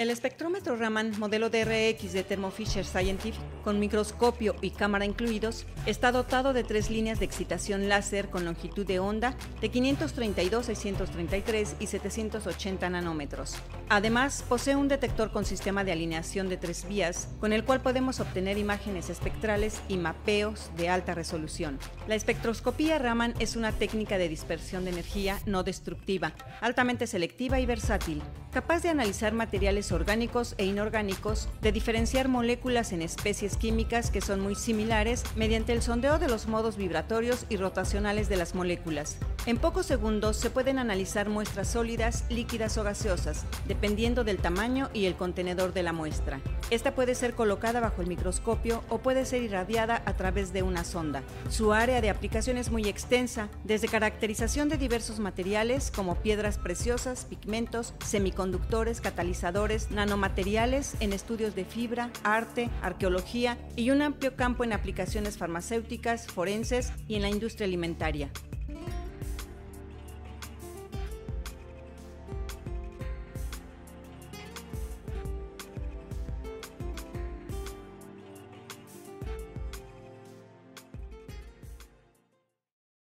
El espectrómetro Raman modelo DRX de Thermo Fisher Scientific, con microscopio y cámara incluidos, está dotado de 3 líneas de excitación láser con longitud de onda de 532, 633 y 780 nanómetros. Además, posee un detector con sistema de alineación de 3 vías, con el cual podemos obtener imágenes espectrales y mapeos de alta resolución. La espectroscopía Raman es una técnica de dispersión de energía no destructiva, altamente selectiva y versátil, capaz de analizar materiales orgánicos e inorgánicos, de diferenciar moléculas en especies químicas que son muy similares mediante el sondeo de los modos vibratorios y rotacionales de las moléculas. En pocos segundos se pueden analizar muestras sólidas, líquidas o gaseosas, dependiendo del tamaño y el contenedor de la muestra. Esta puede ser colocada bajo el microscopio o puede ser irradiada a través de una sonda. Su área de aplicación es muy extensa, desde caracterización de diversos materiales como piedras preciosas, pigmentos, semiconductores, catalizadores, nanomateriales, en estudios de fibra, arte, arqueología y un amplio campo en aplicaciones farmacéuticas, forenses y en la industria alimentaria.